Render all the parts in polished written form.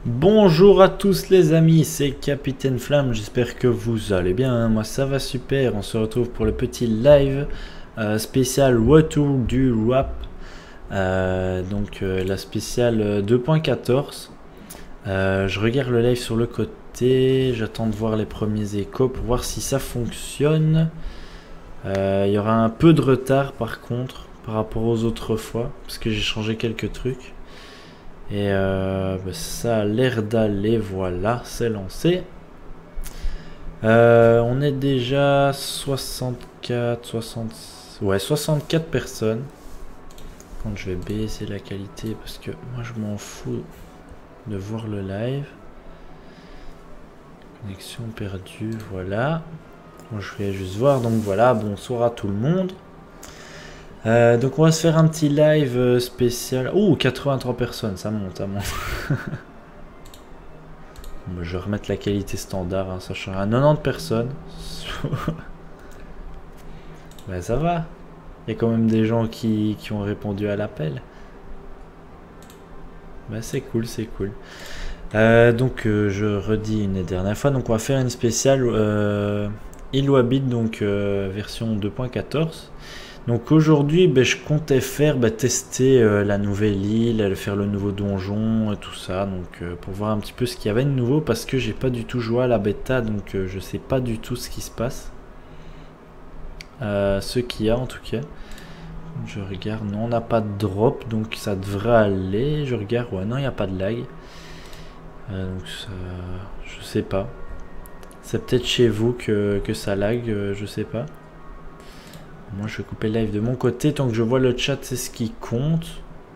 Bonjour à tous les amis, c'est Capitaine Flamme, j'espère que vous allez bien, hein. Moi ça va super, on se retrouve pour le petit live spécial retour du rap, la spéciale 2.14. Je regarde le live sur le côté, j'attends de voir les premiers échos pour voir si ça fonctionne. Il y aura un peu de retard par contre par rapport aux autres fois, parce que j'ai changé quelques trucs. Et ça a l'air d'aller, voilà, c'est lancé. On est déjà 64 personnes. Quand je vais baisser la qualité parce que moi je m'en fous de voir le live. Connexion perdue, voilà. Moi je vais juste voir, donc voilà, bonsoir à tout le monde. Donc on va se faire un petit live spécial. Oh, 83 personnes, ça monte, ça monte. Bon, je vais remettre la qualité standard, hein, ça change à 90 personnes. Ben ça va. Il y a quand même des gens qui ont répondu à l'appel. Ben c'est cool, c'est cool. Je redis une dernière fois, donc on va faire une spéciale Île Wabit, donc version 2.14. Donc aujourd'hui, je comptais faire tester la nouvelle île, faire le nouveau donjon et tout ça, donc pour voir un petit peu ce qu'il y avait de nouveau parce que j'ai pas du tout joué à la bêta, donc je sais pas du tout ce qui se passe. Ce qu'il y a en tout cas. Je regarde, non, on n'a pas de drop, donc ça devrait aller. Je regarde, ouais, non, il n'y a pas de lag. Donc ça, je sais pas. C'est peut-être chez vous que ça lag, je sais pas. Moi je vais couper le live de mon côté, tant que je vois le chat c'est ce qui compte.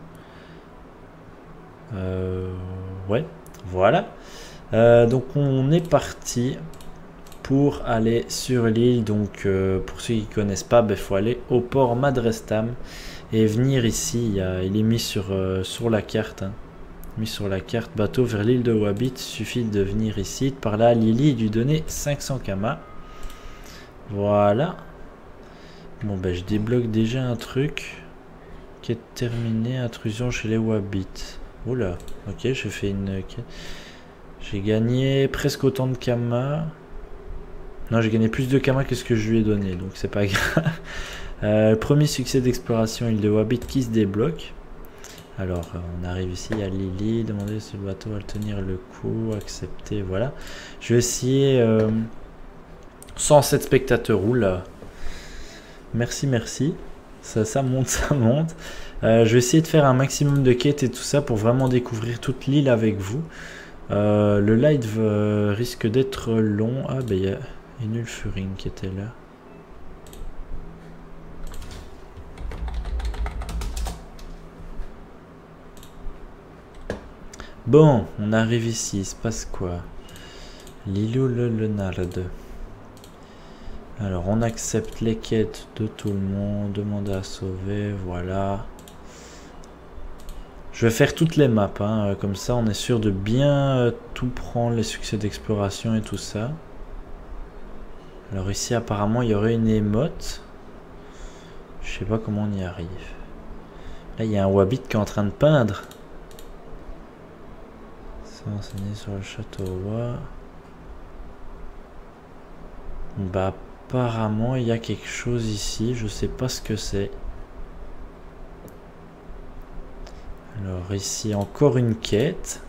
Ouais, voilà. Donc on est parti pour aller sur l'île. Donc pour ceux qui ne connaissent pas, il faut aller au port Madrestam et venir ici. Il est mis sur la carte. Hein. Mis sur la carte, bateau vers l'île de Wabit. Il suffit de venir ici. Par là, Lily lui donner 500 kama. Voilà. Bon je débloque déjà un truc qui est terminé, intrusion chez les Wabit. Oula, ok, j'ai fait une... J'ai gagné presque autant de Kama. Non, j'ai gagné plus de Kama que ce que je lui ai donné, donc c'est pas grave. Premier succès d'exploration, île de Wabit qui se débloque. Alors, on arrive ici à Lily, demander si le bateau va tenir le coup, accepter, voilà. Je vais essayer... 107 spectateurs, oula. Merci, merci. Ça monte, ça monte. Je vais essayer de faire un maximum de quêtes et tout ça pour vraiment découvrir toute l'île avec vous. Le live risque d'être long. Ah, il y a une Ulfuring qui était là. Bon, on arrive ici. Il se passe quoi? Lilou le Lenard. Alors on accepte les quêtes de tout le monde, demander à sauver, voilà. Je vais faire toutes les maps, hein, comme ça on est sûr de bien tout prendre, les succès d'exploration et tout ça. Alors ici apparemment il y aurait une émote. Je sais pas comment on y arrive. Là il y a un Wabit qui est en train de peindre. Ça enseigné sur le château Wa. Apparemment il y a quelque chose ici, je sais pas ce que c'est. Alors ici encore une quête.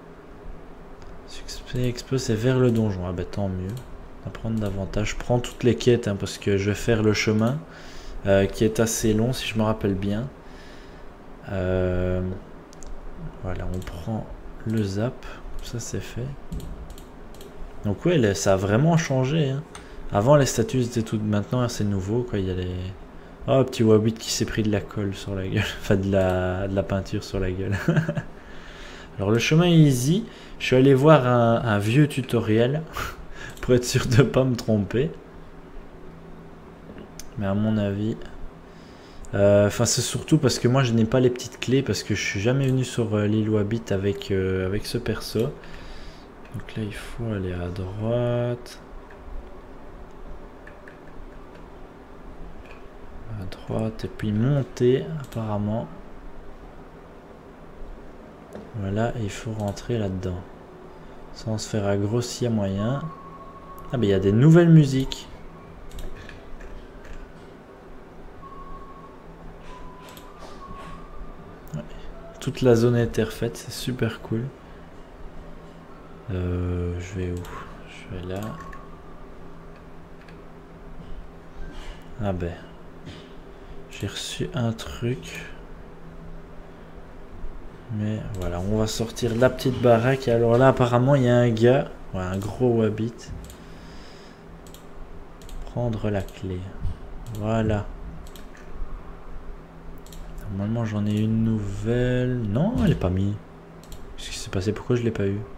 Succès expo c'est vers le donjon. Ah tant mieux. Apprendre davantage. Je prends toutes les quêtes hein, parce que je vais faire le chemin qui est assez long si je me rappelle bien. Voilà, on prend le zap. Ça c'est fait. Donc ouais, ça a vraiment changé. Hein. Avant les statues étaient toutes, maintenant c'est nouveau quoi, il y a les... Oh, petit Wabit qui s'est pris de la colle sur la gueule, enfin de la peinture sur la gueule. Alors le chemin est easy, je suis allé voir un vieux tutoriel pour être sûr de pas me tromper. Mais à mon avis... Enfin c'est surtout parce que moi je n'ai pas les petites clés parce que je suis jamais venu sur l'île Wabit avec ce perso. Donc là il faut aller à droite. À droite et puis monter apparemment. Voilà, et il faut rentrer là-dedans. Sans se faire aggro s'il y a moyen. Ah ben il y a des nouvelles musiques. Ouais. Toute la zone a été refaite, c'est super cool. Je vais où? Je vais là. Ah ben. J'ai reçu un truc. Mais voilà, on va sortir de la petite baraque. Alors là, apparemment, il y a un gars. Ouais, un gros wabbit. Prendre la clé. Voilà. Normalement, j'en ai une nouvelle. Non, elle est pas mise. Qu'est-ce qui s'est passé? Pourquoi je l'ai pas eu?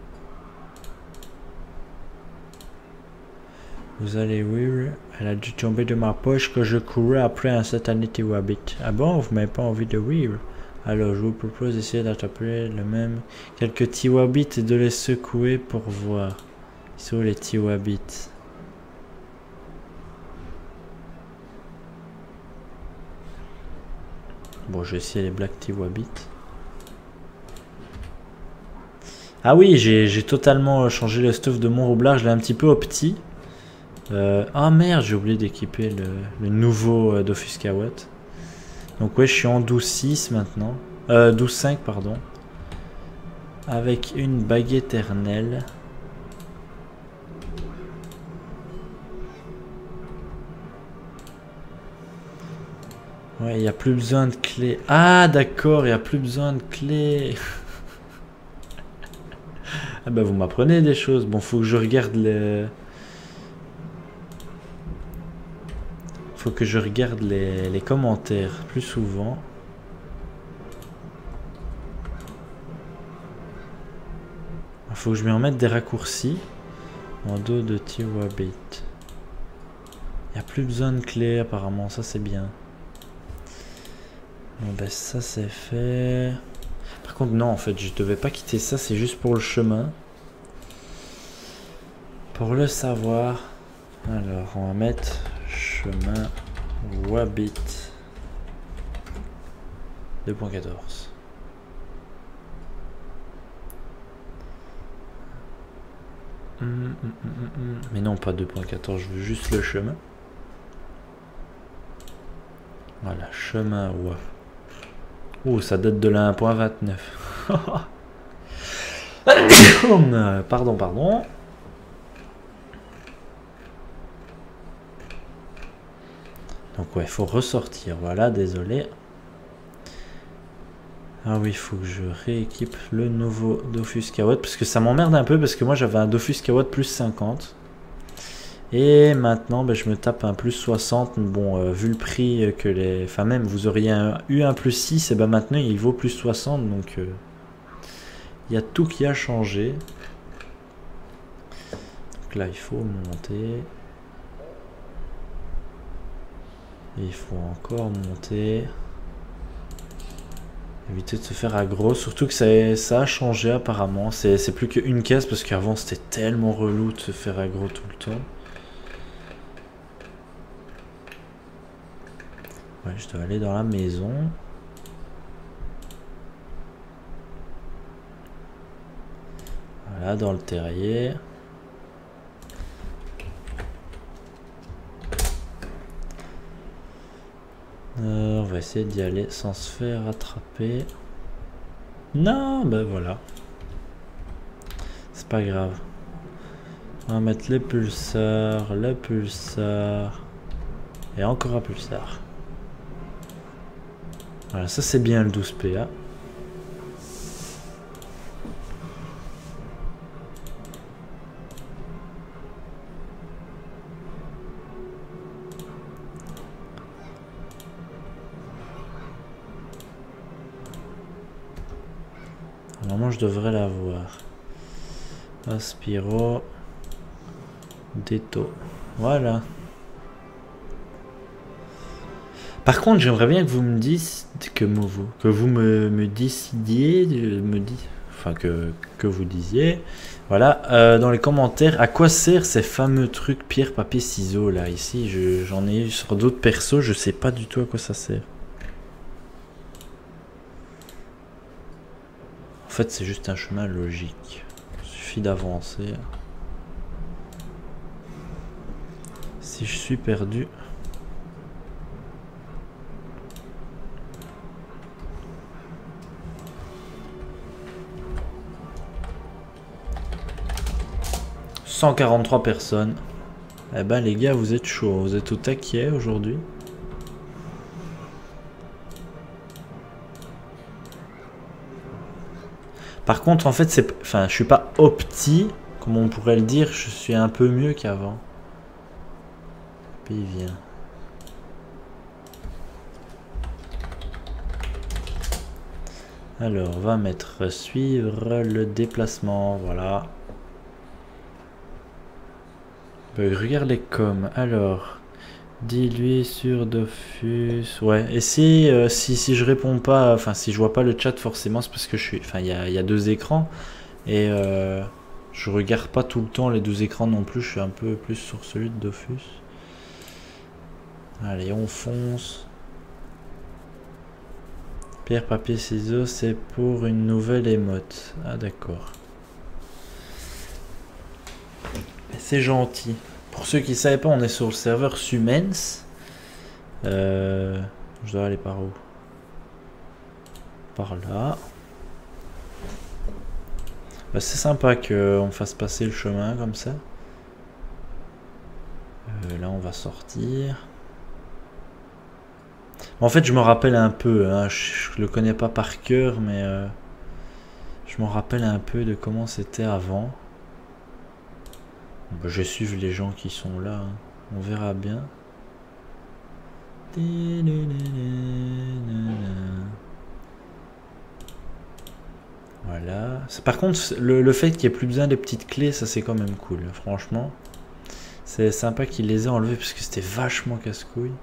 Vous allez rire. Elle a dû tomber de ma poche que je courais après un satané wabbit. Ah bon, vous m'avez pas envie de rire? Alors, je vous propose d'essayer d'attraper le même quelques tiwabits et de les secouer pour voir. Ils sont les tiwabits. Bon, je vais essayer les black tiwabits. Ah oui, j'ai totalement changé le stuff de mon roublard. Je l'ai un petit peu opti. Ah merde, j'ai oublié d'équiper le nouveau Dofusca Watt. Donc ouais, je suis en 12.6 maintenant. 12.5 pardon. Avec une bague éternelle. Ouais, il n'y a plus besoin de clé. Ah d'accord, il n'y a plus besoin de clé. Ah bah vous m'apprenez des choses. Bon, faut que je regarde les... Faut que je regarde les commentaires plus souvent. Il faut que je m'y remette des raccourcis. En dos de Tiwabit. Il n'y a plus besoin de clé apparemment, ça c'est bien. Bon ben ça c'est fait. Par contre non, en fait je devais pas quitter ça, c'est juste pour le chemin. Pour le savoir. Alors on va mettre chemin Wabbit 2.14. Mais non, pas 2.14, je veux juste le chemin. Voilà, chemin WAF. Oh, ça date de la 1.29. Pardon, pardon. Donc ouais, il faut ressortir. Voilà, désolé. Ah oui, il faut que je rééquipe le nouveau Dofusca Watt. Parce que ça m'emmerde un peu, parce que moi j'avais un Dofusca Watt plus 50. Et maintenant, ben, je me tape un plus 60. Bon, vu le prix que les... Enfin même, vous auriez eu un plus 6, et ben maintenant il vaut plus 60. Donc, il y a tout qui a changé. Donc là, il faut monter. Et il faut encore monter. Éviter de se faire aggro. Surtout que ça a changé apparemment. C'est plus qu'une caisse, parce qu'avant c'était tellement relou de se faire aggro tout le temps. Ouais, je dois aller dans la maison. Voilà, dans le terrier. On va essayer d'y aller sans se faire attraper. Non, ben voilà. C'est pas grave. On va mettre les pulsars, le pulsar. Et encore un pulsar. Voilà, ça c'est bien le 12 PA. Normalement je devrais l'avoir. Aspiro. Déto. Voilà. Par contre, j'aimerais bien que vous me disiez que vous me décidiez, enfin que vous disiez, voilà, dans les commentaires, à quoi servent ces fameux trucs pierre, papier, ciseaux là. Ici, j'en ai eu sur d'autres persos, je sais pas du tout à quoi ça sert. En fait, c'est juste un chemin logique. Il suffit d'avancer. Si je suis perdu... « 143 personnes. Eh ben les gars, vous êtes chauds. Vous êtes au taquet aujourd'hui. Par contre, en fait, c'est... Enfin, je suis pas opti, comme on pourrait le dire. Je suis un peu mieux qu'avant. Puis il vient. Alors, on va mettre suivre le déplacement. Voilà. Regarde les coms. Alors, dis-lui sur Dofus. Ouais, et si je réponds pas, enfin si je vois pas le chat, forcément c'est parce que je suis. Enfin, il y a deux écrans et je regarde pas tout le temps les deux écrans non plus. Je suis un peu plus sur celui de Dofus. Allez, on fonce. Pierre, papier, ciseaux, c'est pour une nouvelle émote. Ah, d'accord. C'est gentil. Pour ceux qui ne savaient pas, on est sur le serveur Sumens. Je dois aller par où? Par là. Bah, c'est sympa qu'on fasse passer le chemin comme ça. Là, on va sortir. En fait, je me rappelle un peu. Hein, je le connais pas par cœur, mais je m'en rappelle un peu de comment c'était avant. Bah, je vais suivre les gens qui sont là. Hein. On verra bien. Voilà. Par contre, le fait qu'il n'y ait plus besoin des petites clés, ça c'est quand même cool. Franchement, c'est sympa qu'il les ait enlevées parce que c'était vachement casse-couille.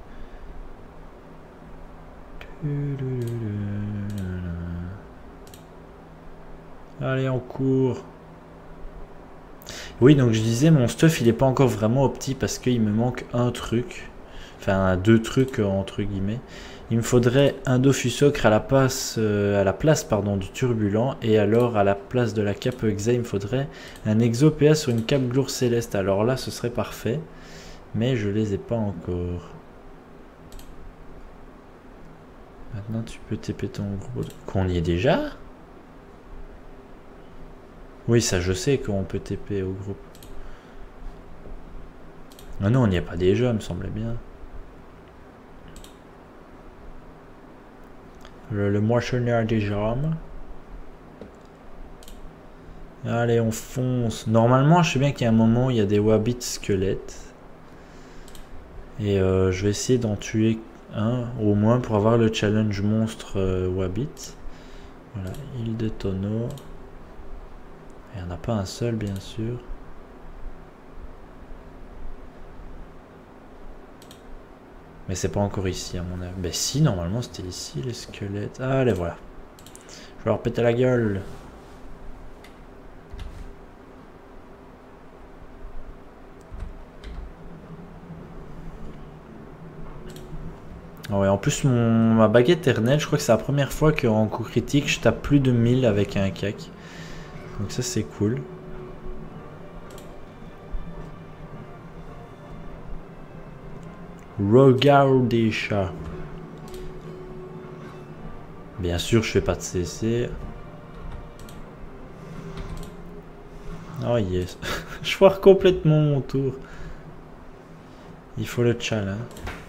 Allez, on court. Oui, donc je disais, mon stuff, il n'est pas encore vraiment opti parce qu'il me manque un truc. Enfin, deux trucs, entre guillemets. Il me faudrait un Dofus Ocre à la place, du Turbulent. Et alors, à la place de la cape Exa, il me faudrait un Exo PA sur une cape Glour Céleste. Alors là, ce serait parfait. Mais je les ai pas encore. Maintenant, tu peux TP ton groupe. Qu'on y est déjà? Oui, ça je sais qu'on peut TP au groupe. Ah non, on n'y est pas déjà, il me semblait bien. Le moissonneur des armes. Allez, on fonce. Normalement, je sais bien qu'il y a un moment où il y a des wabbits squelettes. Et je vais essayer d'en tuer un, au moins, pour avoir le challenge monstre wabbit. Voilà, île de tonneau. Il n'y en a pas un seul, bien sûr. Mais c'est pas encore ici, à mon avis. Ben si, normalement, c'était ici, les squelettes. Ah, les voilà. Je vais leur péter la gueule. Ouais, en plus, ma baguette éternelle, je crois que c'est la première fois qu'en coup critique, je tape plus de 1000 avec un cac. Donc ça, c'est cool. Regard des chats. Bien sûr, je fais pas de CC. Oh yes. Je foire complètement mon tour. Il faut le challenge.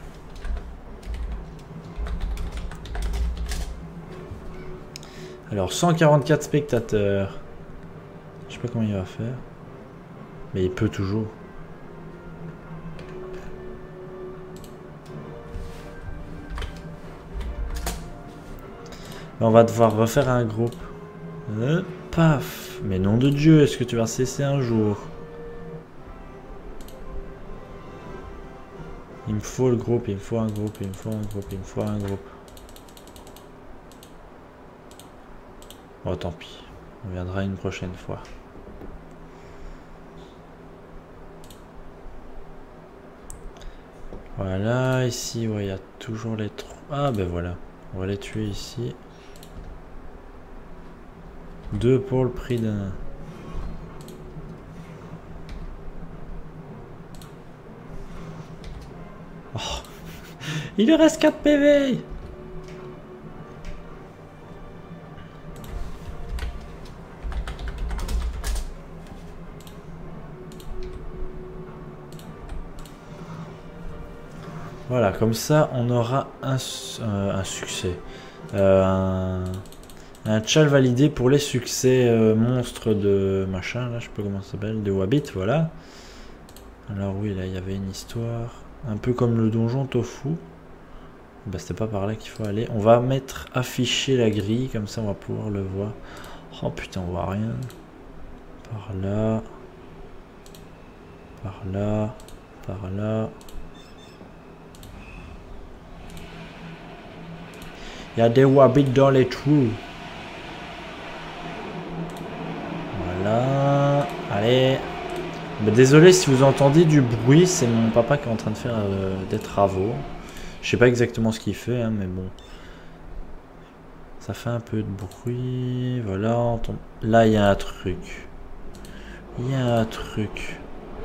Alors, 144 spectateurs. Je sais pas comment il va faire. Mais il peut toujours. On va devoir refaire un groupe. Paf. Mais nom de Dieu, est-ce que tu vas cesser un jour? Il me faut le groupe, il me faut un groupe, il me faut un groupe, il me faut un groupe. Oh, tant pis. On viendra une prochaine fois. Voilà, ici, ouais, il y a toujours les trois. Ah, ben voilà. On va les tuer ici. 2 pour le prix d'un. Oh. Il lui reste 4 PV. Voilà, comme ça on aura un succès. Un chal validé pour les succès monstres de machin, là je sais pas comment ça s'appelle, de Wabbit, voilà. Alors oui, là il y avait une histoire, un peu comme le donjon Tofu. Bah c'était pas par là qu'il faut aller. On va mettre afficher la grille, comme ça on va pouvoir le voir. Oh putain, on voit rien. Par là. Par là. Par là. Il y a des Wabbits dans les trous. Voilà. Allez. Bah, désolé si vous entendez du bruit, c'est mon papa qui est en train de faire des travaux. Je sais pas exactement ce qu'il fait, hein, mais bon. Ça fait un peu de bruit. Voilà. On tombe... Là, il y a un truc. Il y a un truc.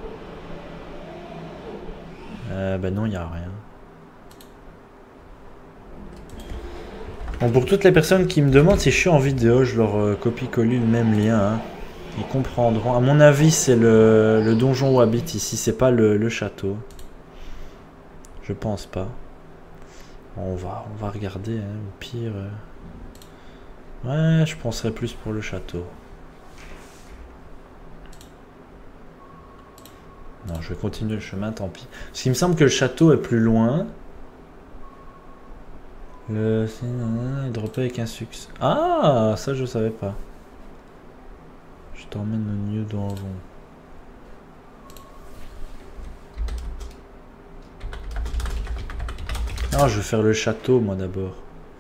Bah non, il n'y a rien. Bon, pour toutes les personnes qui me demandent si je suis en vidéo, je leur copie-colle le même lien. Hein. Ils comprendront. À mon avis, c'est le donjon Wabbit ici, c'est pas le château. Je pense pas. Bon, on va regarder, hein, au pire. Ouais, je penserais plus pour le château. Non, je vais continuer le chemin, tant pis. Parce qu'il me semble que le château est plus loin. Il droppait avec un succès. Ah, ça je savais pas. Je t'emmène au New Donjon. Ah, je vais faire le château moi d'abord.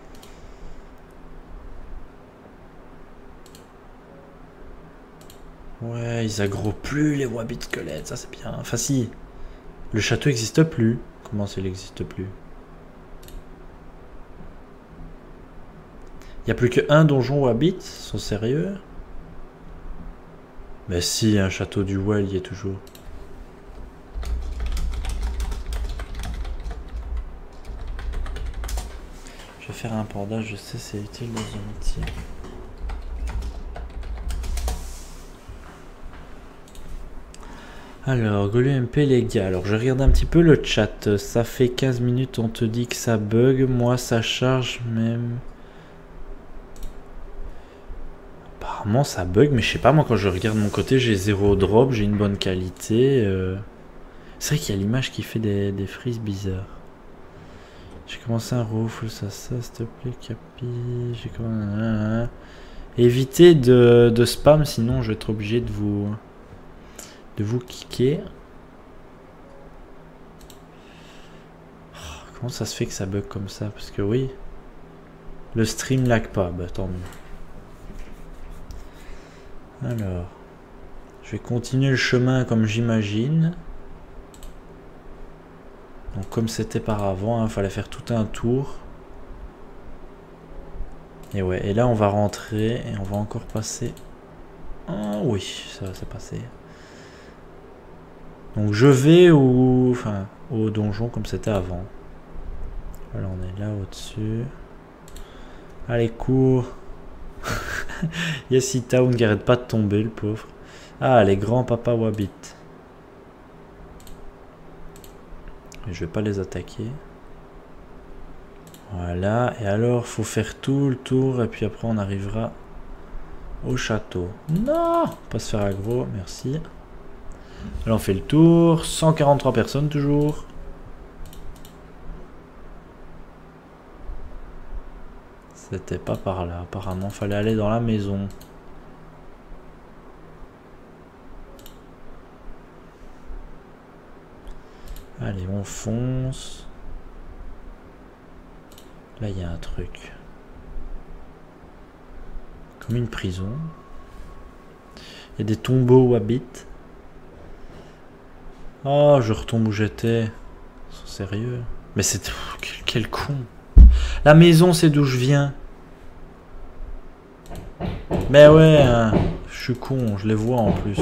Ouais, ils aggro plus les Wabbit squelettes, ça c'est bien. Enfin si, le château n'existe plus. Comment ça, il n'existe plus? Il n'y a plus qu'un donjon Wabbit, sont sérieux? Mais si, un château du Well y est toujours. Je vais faire un bordage, je sais c'est utile dans un métier. Alors, GoluMP les gars, alors je regarde un petit peu le chat, ça fait 15 minutes on te dit que ça bug, moi ça charge même... Apparemment ça bug, mais je sais pas, moi quand je regarde mon côté j'ai 0 drop, j'ai une bonne qualité. C'est vrai qu'il y a l'image qui fait des frises bizarres. J'ai commencé un roufle, ça s'il te plaît, Capi. J'ai commencé... Évitez de spam, sinon je vais être obligé de vous kicker. Oh, comment ça se fait que ça bug comme ça? Parce que oui, le stream lag pas, bah tant mieux. Alors, je vais continuer le chemin comme j'imagine. Donc comme c'était par avant, il fallait faire tout un tour. Et ouais, et là on va rentrer et on va encore passer. Ah oui, ça va se passer. Donc je vais au donjon comme c'était avant. Voilà, on est là au-dessus. Allez, cours. Yes, Town qui arrête pas de tomber, le pauvre. Ah, les grands papas Wabbit. Je vais pas les attaquer. Voilà, et alors faut faire tout le tour et puis après on arrivera au château. Non, pas se faire aggro, merci. Alors on fait le tour, 143 personnes toujours. C'était pas par là, apparemment fallait aller dans la maison. Allez, on fonce. Là, il y a un truc. Comme une prison. Il y a des tombeaux Wabbit. Oh, je retombe où j'étais. C'est sérieux. Mais c'est... Quel con. La maison, c'est d'où je viens. Mais ouais, hein, je suis con, je les vois en plus.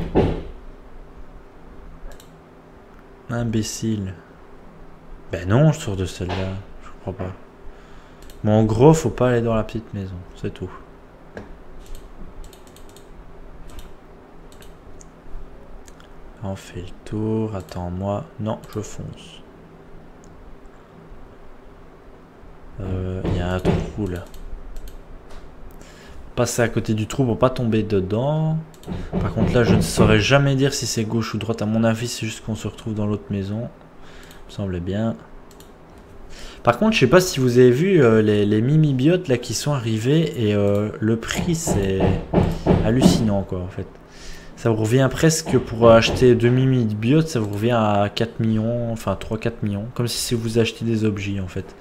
Imbécile. Ben non, je sors de celle-là. Je crois pas. Bon, en gros, faut pas aller dans la petite maison, c'est tout. On fait le tour, attends-moi. Non, je fonce. Il y a un trou là. Passer à côté du trou pour pas tomber dedans. Par contre là, je ne saurais jamais dire si c'est gauche ou droite. À mon avis, c'est juste qu'on se retrouve dans l'autre maison. Me semble bien. Par contre, je sais pas si vous avez vu les mimibiotes là qui sont arrivés et le prix c'est hallucinant quoi en fait. Ça vous revient presque pour acheter 2 mimibiotes, ça vous revient à 4 millions, enfin 3-4 millions. Comme si vous achetez des objets en fait.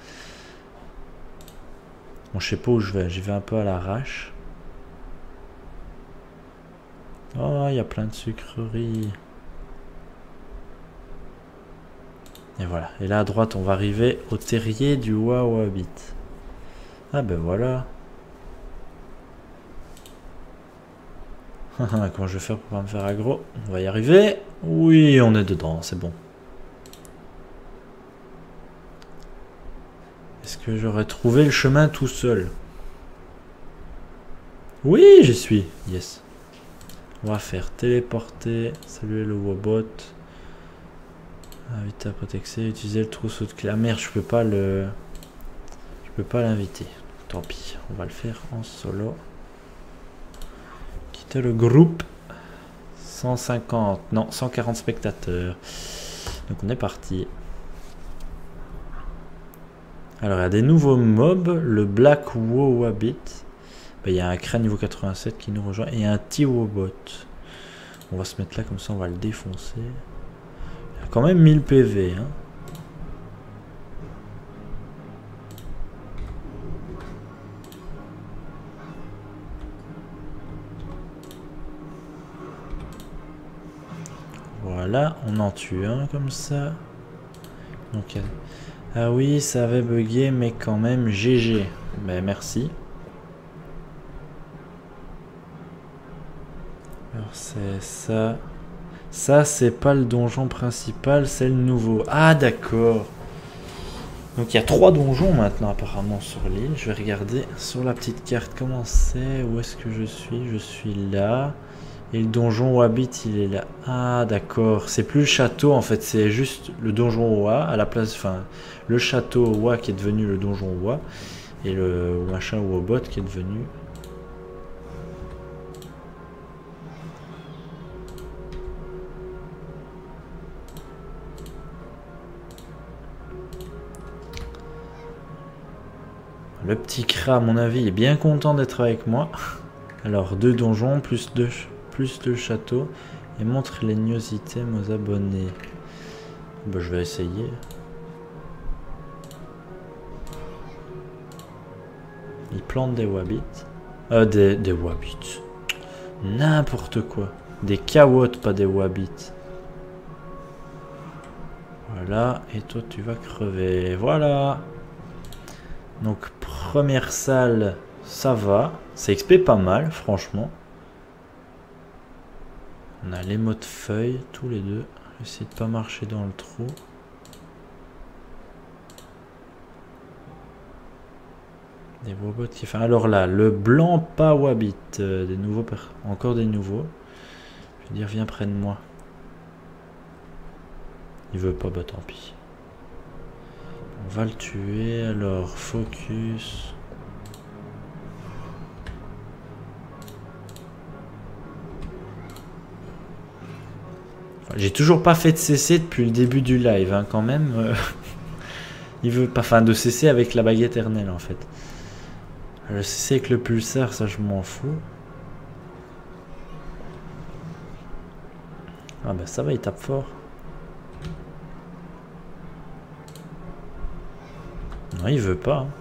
Bon, je sais pas où je vais, j'y vais un peu à l'arrache. Oh, il y a plein de sucreries. Et voilà. Et là à droite, on va arriver au terrier du Wawabit. Ah ben voilà. Comment je vais faire pour pas me faire aggro? On va y arriver. Oui, on est dedans, c'est bon. Est-ce que j'aurais trouvé le chemin tout seul? Oui, j'y suis. Yes. On va faire téléporter, saluer le Wobot. Inviter à protexer, utiliser le trousseau de clés. Ah merde, je peux pas l'inviter. Tant pis, on va le faire en solo. Quitter le groupe. 150, non, 140 spectateurs. Donc on est parti. Alors il y a des nouveaux mobs, le Black Wawabit. Il y a un crâne niveau 87 qui nous rejoint et un T-Wobot. On va se mettre là comme ça, on va le défoncer. Il y a quand même 1000 PV. Hein. Voilà, on en tue un comme ça. Donc, ah oui, ça avait bugué, mais quand même GG. Ben merci. Alors c'est ça. Ça c'est pas le donjon principal, c'est le nouveau. Ah d'accord. Donc il y a 3 donjons maintenant apparemment sur l'île. Je vais regarder sur la petite carte comment c'est. Où est-ce que je suis? Je suis là. Et le donjon Wabit il est là. Ah d'accord. C'est plus le château en fait. C'est juste le donjon Wa à la place. Enfin le château Wa qui est devenu le donjon Wa. Et le machin Wobot qui est devenu... Le petit Kra, à mon avis, est bien content d'être avec moi. Alors, 2 donjons, plus 2 châteaux. Et montre les news items aux abonnés. Bah, je vais essayer. Il plante des Wabits. Des Wabits. N'importe quoi. Des Kawots, pas des Wabits. Voilà. Et toi, tu vas crever. Voilà. Donc première salle, ça va. C'est XP pas mal, franchement. On a les mots de feuilles, tous les deux. J'essaie de pas marcher dans le trou. Des robots qui font. Alors là, le blanc pas Wabit. Des nouveaux, encore des nouveaux. Je veux dire, viens près de moi. Il veut pas, bah tant pis. On va le tuer, alors focus. Enfin, j'ai toujours pas fait de CC depuis le début du live, hein, quand même. Il veut pas, enfin de CC avec la bague éternelle en fait. Le CC avec le pulsar, ça je m'en fous. Ah bah ça va, il tape fort. Non, il veut pas. Hein.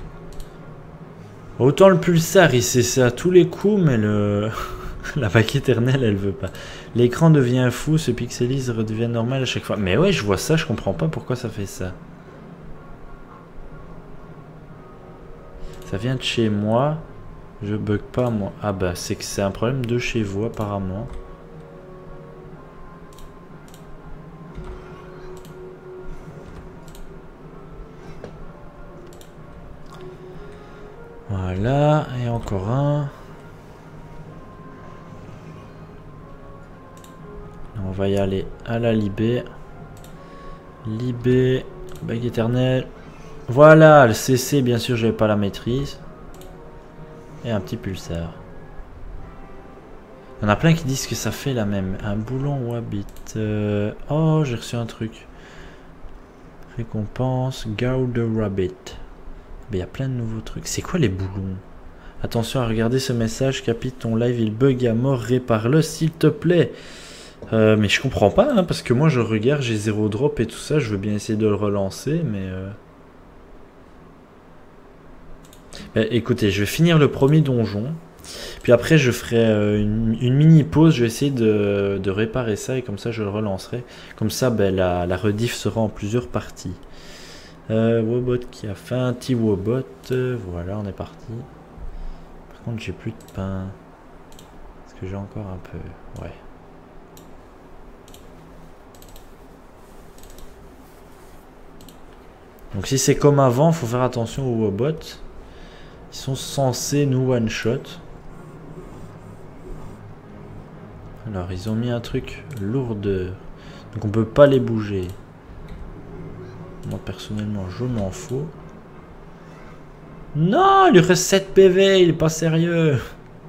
Autant le pulsar, il sait ça à tous les coups, mais le la bague éternelle, elle veut pas. L'écran devient fou, se pixelise, redevient normal à chaque fois. Mais ouais, je vois ça, je comprends pas pourquoi ça fait ça. Ça vient de chez moi. Je bug pas moi. Ah bah c'est que c'est un problème de chez vous apparemment. Voilà, et encore un. On va y aller à la Libé. Libé, bague éternelle. Voilà, le CC, bien sûr, j'avais pas la maîtrise. Et un petit pulsar. Il y en a plein qui disent que ça fait la même. Un boulon Wabbit. Oh, j'ai reçu un truc. Récompense, Gouda Rabbit. Il y a plein de nouveaux trucs. C'est quoi les boulons? Attention à regarder ce message, Capi, ton live il bug à mort, répare-le s'il te plaît. Mais je comprends pas, hein, parce que moi je regarde, j'ai 0 drop et tout ça, je veux bien essayer de le relancer, mais... Bah, écoutez, je vais finir le premier donjon, puis après je ferai une mini pause, je vais essayer de réparer ça, et comme ça je le relancerai. Comme ça, bah, la rediff sera en plusieurs parties. Wobot qui a fait un petit Wobot, voilà, on est parti. Par contre, j'ai plus de pain. Est-ce que j'ai encore un peu? Ouais. Donc si c'est comme avant, faut faire attention aux Wobot. Ils sont censés nous one-shot. Alors, ils ont mis un truc lourdeur. Donc on peut pas les bouger. Moi, personnellement, je m'en fous. Non, il lui reste 7 PV, il est pas sérieux.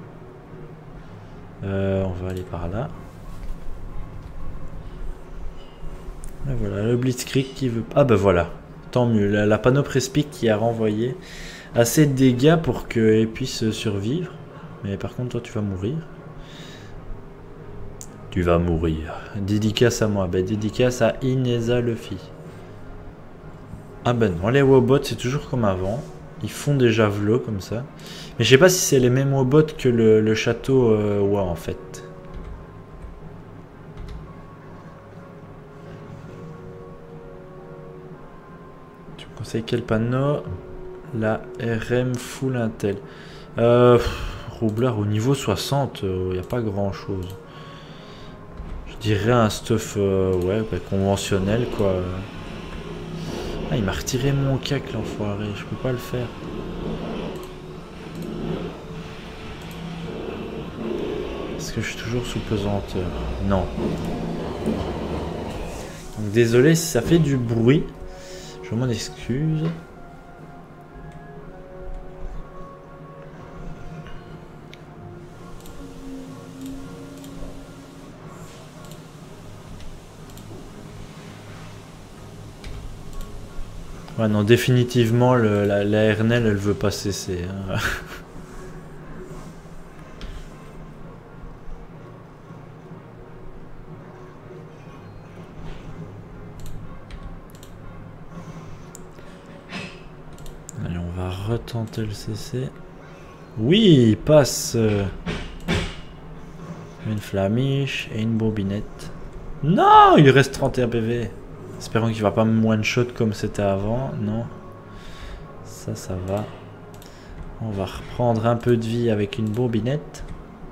On va aller par là. Et voilà, le Blitzkrieg qui veut... Ah bah voilà, tant mieux. La panoplie Speak qui a renvoyé assez de dégâts pour qu'elle puisse survivre. Mais par contre, toi, tu vas mourir. Tu vas mourir. Dédicace à moi. Bah, dédicace à Ineza Luffy. Ah ben non, les Wobots, c'est toujours comme avant. Ils font des javelots comme ça. Mais je sais pas si c'est les mêmes Wobots que le château Wa en fait. Tu me conseilles quel panneau? La RM Full Intel. Roublard au niveau 60, il n'y a pas grand chose. Je dirais un stuff ouais, bah, conventionnel quoi. Ah, il m'a retiré mon cac l'enfoiré, je peux pas le faire. Est-ce que je suis toujours sous pesanteur? Non. Donc désolé si ça fait du bruit. Je m'en excuse. Ouais non, définitivement la RNL elle veut pas cesser. Hein. Allez, on va retenter le CC. Oui, il passe une flamiche et une bobinette. Non, il lui reste 31 PV. Espérons qu'il va pas me one-shot comme c'était avant. Non. Ça va. On va reprendre un peu de vie avec une bobinette.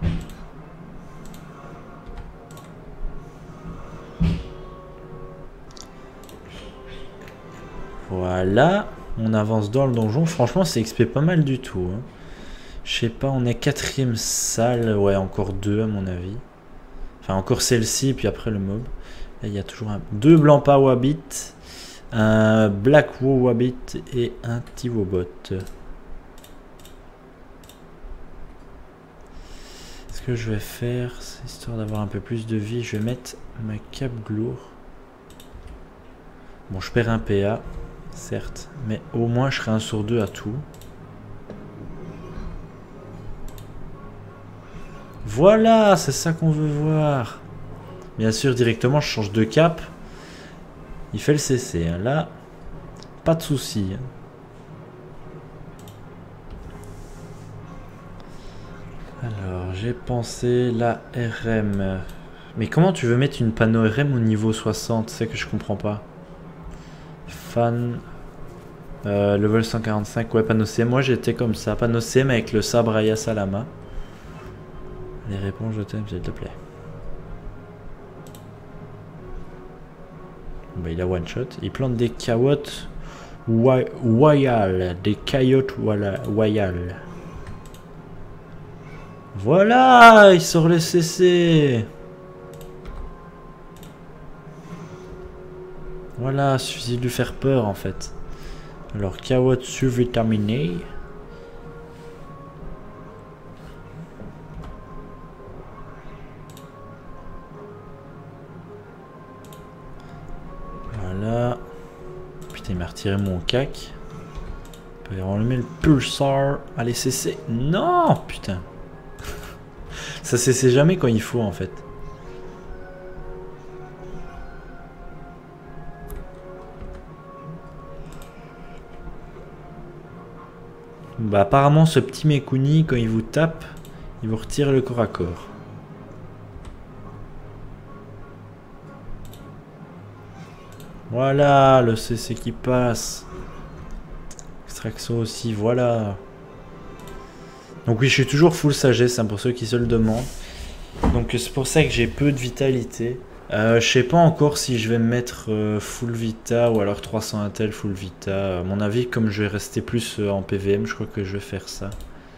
Voilà. On avance dans le donjon. Franchement, c'est XP pas mal du tout. Hein. Je sais pas, on est 4ème salle. Ouais, encore 2 à mon avis. Enfin, encore celle-ci, puis après le mob. Là, il y a toujours deux blancs pas Wabbit, un black wo Wabbit et un petit Wobot. Ce que je vais faire, histoire d'avoir un peu plus de vie, je vais mettre ma cape glour. Bon, je perds un PA, certes, mais au moins je serai 1 sur 2 à tout. Voilà, c'est ça qu'on veut voir. Bien sûr, directement, je change de cap. Il fait le CC. Hein. Là, pas de souci. Hein. Alors, j'ai pensé la RM. Mais comment tu veux mettre une panneau RM au niveau 60? C'est ça que je comprends pas. Fan. Level 145, ouais, Panocé. Moi j'étais comme ça, Panocé, mais avec le sabre Ayas à la main. Les réponses, je t'aime, s'il te plaît. Bah, il a one shot. Il plante des carottes royales. Des caillottes royales. Voilà, il sort le CC. Voilà, suffit de lui faire peur en fait. Alors, carottes survitaminées. Voilà. Putain, il m'a retiré mon cac. On lui met le pulsar. Allez, CC. Non, putain. Ça CC jamais quand il faut en fait. Bah apparemment ce petit Mekuni quand il vous tape, il vous retire le corps à corps. Voilà le CC qui passe. Extraction aussi, voilà. Donc oui, je suis toujours full sagesse, hein, pour ceux qui se le demandent. Donc c'est pour ça que j'ai peu de vitalité. Je sais pas encore si je vais me mettre full vita ou alors 300 intel full vita. À mon avis, comme je vais rester plus en PVM, je crois que je vais faire ça.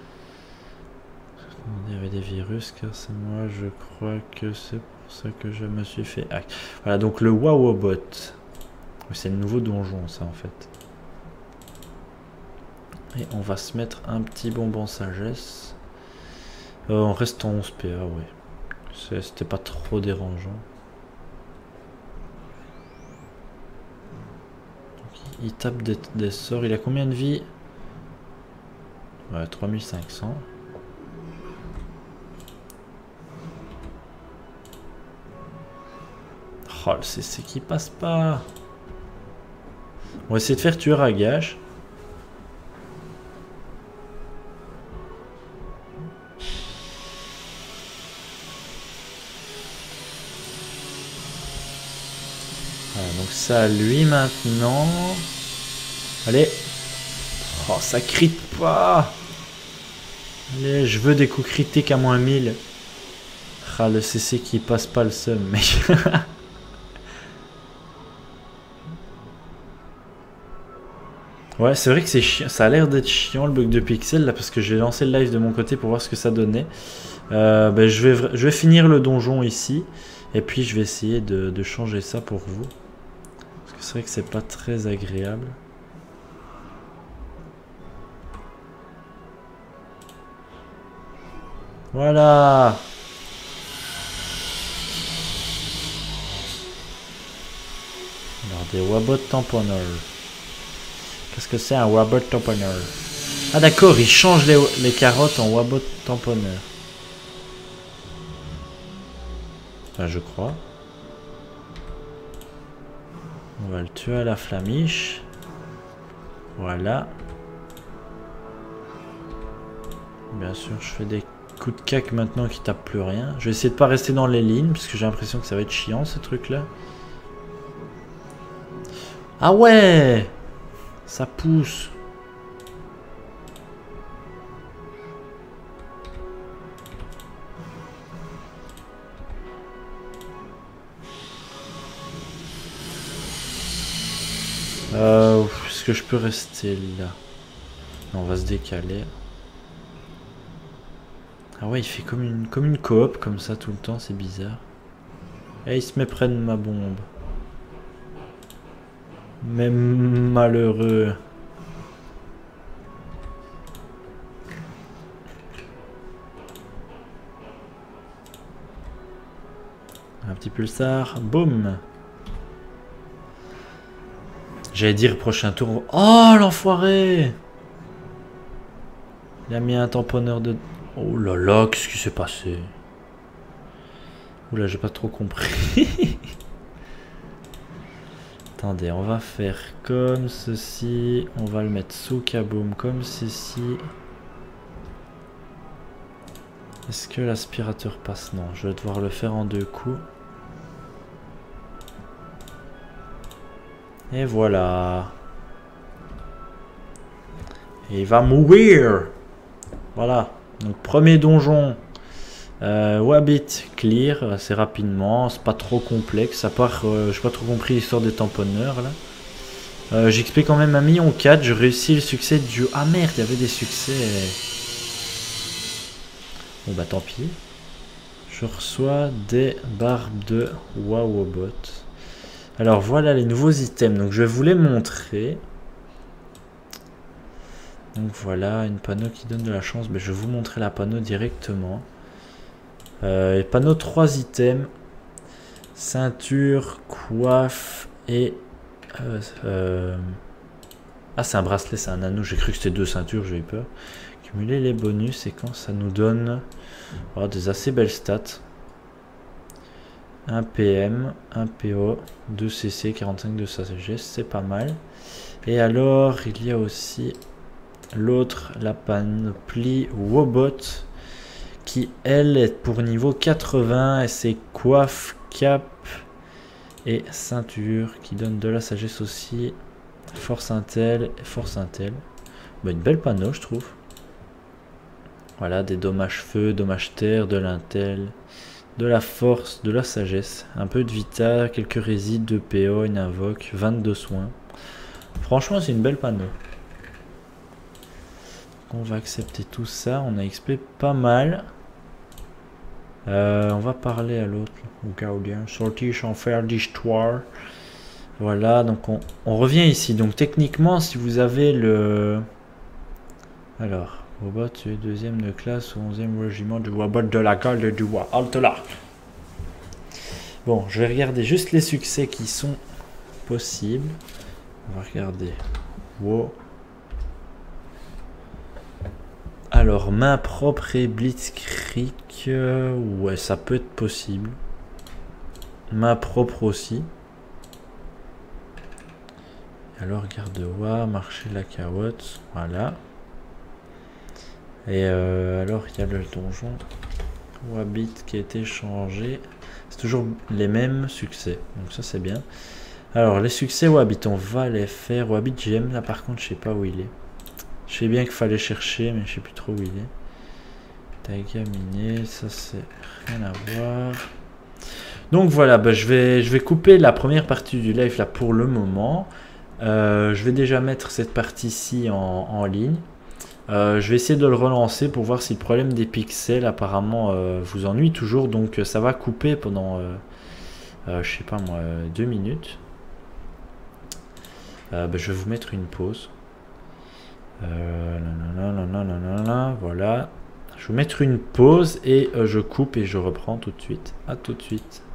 Il y avait des virus, car c'est moi, je crois que c'est pour ça que je me suis fait hack. Voilà, donc le Wawobot. C'est le nouveau donjon, ça en fait. Et on va se mettre un petit bonbon sagesse. On reste en 11 PA, ouais. C'était pas trop dérangeant. Donc, il tape des sorts. Il a combien de vie? Ouais, 3500. Oh, le CC qui passe pas. On va essayer de faire tueur à gage. Voilà, donc ça lui maintenant. Allez. Oh, ça crit pas. Allez, je veux des coups critiques à moins 1000. Ah, le CC qui passe pas le seum, mec. Ouais, c'est vrai que c'est chiant. Ça a l'air d'être chiant le bug de pixel là, parce que j'ai lancé le live de mon côté pour voir ce que ça donnait. Ben, je vais finir le donjon ici. Et puis je vais essayer de changer ça pour vous. Parce que c'est vrai que c'est pas très agréable. Voilà. Alors des Wabot tamponneurs. Qu'est-ce que c'est un Wabot tamponneur? Ah d'accord, il change les carottes en Wabot tamponneur. Enfin, je crois. On va le tuer à la flamiche. Voilà. Bien sûr, je fais des coups de cac maintenant qui tapent plus rien. Je vais essayer de pas rester dans les lignes parce que j'ai l'impression que ça va être chiant ce truc là. Ah ouais, ça pousse. Est-ce que je peux rester là? Non, on va se décaler. Ah ouais, il fait comme une coop comme ça tout le temps, c'est bizarre. Et il se met près de ma bombe. Même malheureux. Un petit pulsar, boum. J'allais dire prochain tour. Oh l'enfoiré! Il a mis un tamponneur de... Oh là là, qu'est-ce qui s'est passé? Oula, j'ai pas trop compris. Attendez, on va faire comme ceci. On va le mettre sous Kaboom comme ceci. Est-ce que l'aspirateur passe? Non, je vais devoir le faire en 2 coups. Et voilà. Et il va mourir. Voilà. Donc premier donjon. Wabbit clear assez rapidement. C'est pas trop complexe. À part, j'ai pas trop compris l'histoire des tamponneurs là. J'explique quand même 1,4 million. Je réussis le succès du... Ah merde, il y avait des succès. Bon bah tant pis. Je reçois des barbes de Wawobot. Alors voilà les nouveaux items. Donc je vais vous les montrer. Donc voilà, une panneau qui donne de la chance. Mais je vais vous montrer la panneau directement. Panneau 3 items. Ceinture, coiffe et... Ah c'est un bracelet, c'est un anneau. J'ai cru que c'était 2 ceintures, j'ai eu peur. Cumuler les bonus et quand ça nous donne des assez belles stats. 1 PM, 1 PO, 2 CC, 45 de sagesse, c'est pas mal. Et alors il y a aussi l'autre, la panoplie Wobot, qui elle est pour niveau 80 et c'est coiffe, cap et ceinture qui donne de la sagesse aussi. Force intel et force intel. Bah, une belle panneau je trouve. Voilà, des dommages feu, dommages terre, de l'intel, de la force, de la sagesse, un peu de vita, quelques résides, de PO, une invoque, 22 soins. Franchement, c'est une belle panneau. On va accepter tout ça, on a XP pas mal. On va parler à l'autre, au gardien. Sortie sans faire d'histoire. Voilà, donc on revient ici. Donc techniquement, si vous avez le... Alors... Wobot, tu es deuxième de classe au 11e régiment du Wobot de la garde du roi. Halte là. Bon, je vais regarder juste les succès qui sont possibles. On va regarder. Wow. Alors, main propre et blitzkrieg. Ouais, ça peut être possible. Main propre aussi. Alors, garde-roi, marcher la carotte. Voilà. Et alors il y a le donjon Wabbit qui a été changé. C'est toujours les mêmes succès. Donc ça c'est bien. Alors les succès Wabbit, on va les faire. Wabbit GM là par contre je sais pas où il est. Je sais bien qu'il fallait chercher mais je sais plus trop où il est. Taiga miné, ça c'est rien à voir. Donc voilà, bah, je vais couper la première partie du live là pour le moment. Je vais déjà mettre cette partie-ci en ligne. Je vais essayer de le relancer pour voir si le problème des pixels apparemment vous ennuie toujours. Donc ça va couper pendant, je sais pas moi, 2 minutes. Bah, je vais vous mettre une pause. Voilà. Je vais vous mettre une pause et je coupe et je reprends tout de suite. À tout de suite.